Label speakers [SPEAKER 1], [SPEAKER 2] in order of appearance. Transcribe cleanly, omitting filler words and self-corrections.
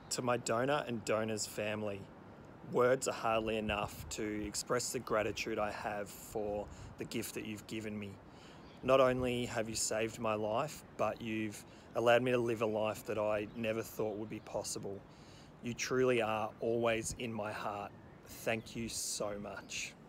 [SPEAKER 1] To my donor and donor's family, words are hardly enough to express the gratitude I have for the gift that you've given me. Not only have you saved my life, but you've allowed me to live a life that I never thought would be possible. You truly are always in my heart. Thank you so much.